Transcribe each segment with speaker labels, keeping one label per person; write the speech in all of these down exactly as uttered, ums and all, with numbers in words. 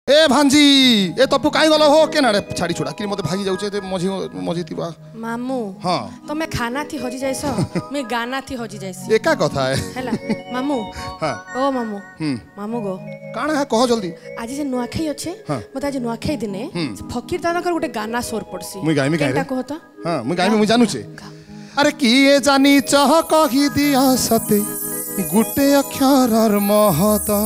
Speaker 1: ए भांजी ए तपु काई गलो हो के नाडे छाड़ी छुड़ा कि मते भागी जाउछे ते मझी मझी तिबा
Speaker 2: मामू
Speaker 1: हां
Speaker 2: तो मैं खाना थी हजी जाइसो मैं गाना थी हजी जाइसी
Speaker 1: एका कथा है
Speaker 2: हैला मामू
Speaker 1: हां
Speaker 2: ओ मामू
Speaker 1: हम
Speaker 2: मामू गो
Speaker 1: काना है कह जल्दी
Speaker 2: आज जे नुआखाई अच्छे मते आज नुआखाई दिने फकीर दादा कर गुटे गाना सोर पड़सी
Speaker 1: मुई गाइमी गाइ
Speaker 2: केटा कहता
Speaker 1: हां मुई गाइमी मुई जानु छे अरे किए जानी चाह कहि दिया सते गुटे अक्षर महता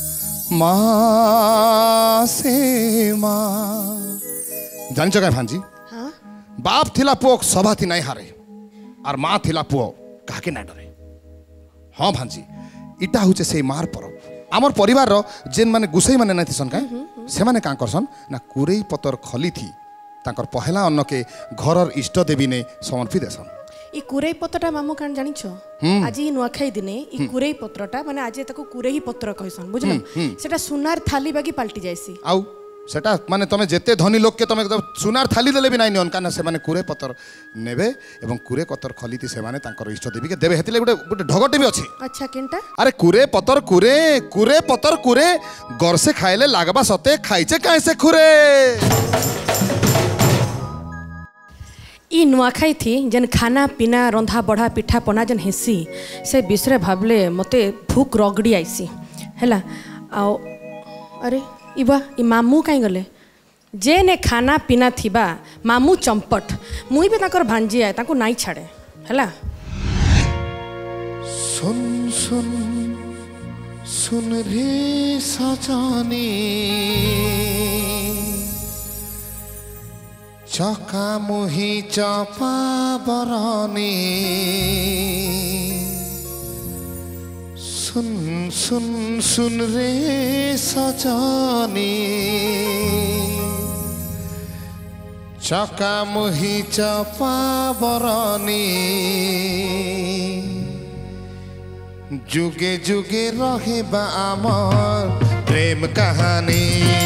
Speaker 1: माँ से माँ जान क्या भांजी
Speaker 2: हाँ
Speaker 1: बाप थिला पुओ सभा थी नहीं हारे और माँ थिला पुओ काके ना डरे हाँ भांजी इटा हुचे से मार परब आमर परिवार रो जेन माने गुसई माने नहीं थीसन का से माने का करसन ना कुरेई पतर खली थी तांकर पहला अन्न के घरर इष्ट देवी ने समर्पित देसन
Speaker 2: ई कुरेई पत्रटा मामू कान जानि छ आज ई नुआखाई दिने ई कुरेई पत्रटा माने आज ताको कुरेई पत्र कहसन बुझलो सेटा सुनार थाली बागी पलटी जायसी
Speaker 1: आउ सेटा माने तमे जेते धनी लोक के तमे सुनार थाली देले भी नाही नियन काना से माने कुरे पत्र नेबे एवं कुरे पत्र खलीती से माने तांकर इष्ट देवी के देबे हेतिले गुटे गुटे ढगटे भी अछि
Speaker 2: अच्छा केनटा अरे
Speaker 1: कुरे पत्र कुरे कुरे पत्र कुरे घर से खाइले लागबा सते खाइचे काहे से खुरे
Speaker 2: ई नुआखाई थी जन खाना पीना रंधा बढ़ा पिठा पना जन हेसी से विषय भावले मते भूख रगड़ी आईसी हैला आओ अरे इबा ई मामू काई गले जे ने खाना पीना थिबा मामू चंपट मुई भी ताकर भांजी आए ताको नाई छाड़े हैला
Speaker 1: सुन सुन सुन रे सजानी चका मुही चपा बरानी सुन सुन सुन रे सजानी चका मुही चपा बरानी जुगे जुगे रहे बा आमर प्रेम कहानी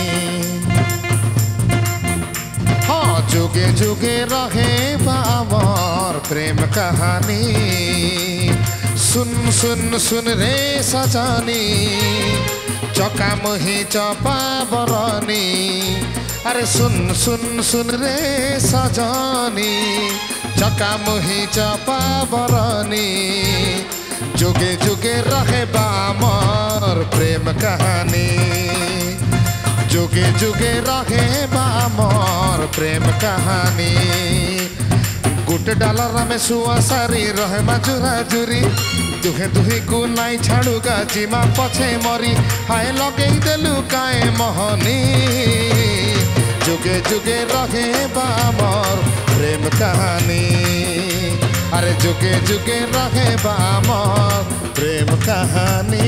Speaker 1: जुगे जुगे रहे बाबर प्रेम कहानी सुन सुन सुन रे सजानी चका मुही चपा बरानी अरे सुन सुन सुन रे सजानी चका मुही चपा बरानी जुगे जुगे रहे बाबर प्रेम कहानी जुगे जुगे रहे बामर प्रेम कहानी गुट डालर में सुआ सारी रहे मजुरा जुरी दुहे दुहे को नाई छाड़ूगा जीमा पछे मरी हाय लगे देलु काए मोहनी जुगे जुगे रहे बामर प्रेम कहानी अरे जुगे जुगे रहे बामर प्रेम कहानी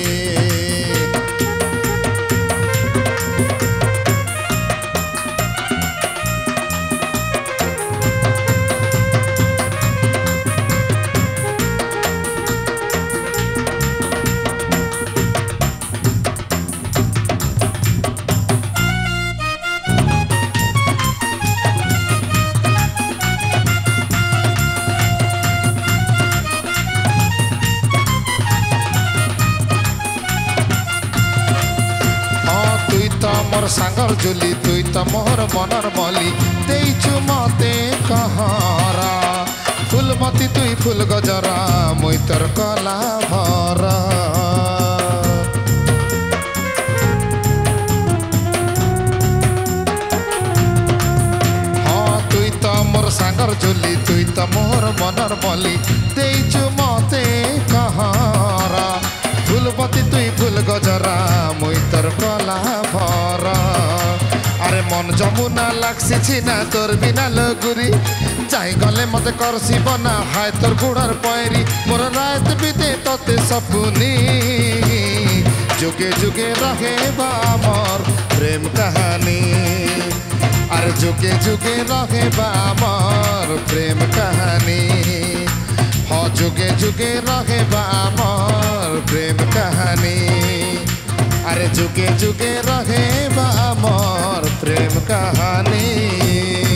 Speaker 1: मोर सांगर जुली तुई तो मोर मनर मली देइछु मते कहरा फूलमती तुई फूल गजरा मुई तोर कला भरा हाँ तुई तो मोर सांगर जुली तुई तो मोर मनर मली देइछु मते कहरा फूलमती तुई फूल गजरा मुई तोर कला भरा अरे मन जमुना लागसी छिना तोर बिना लगुरी जाई गले मते करसी बना हाय तोर गुड़र पैरी मोर रात बिते तते सपनी जुगे जुगे रहे बामर प्रेम कहानी अरे जुगे जुगे रहे बामर प्रेम कहानी हाँ जुगे जुगे रहे बामर प्रेम कहानी अरे जुगे जुगे रहे बामर प्रेम कहानी।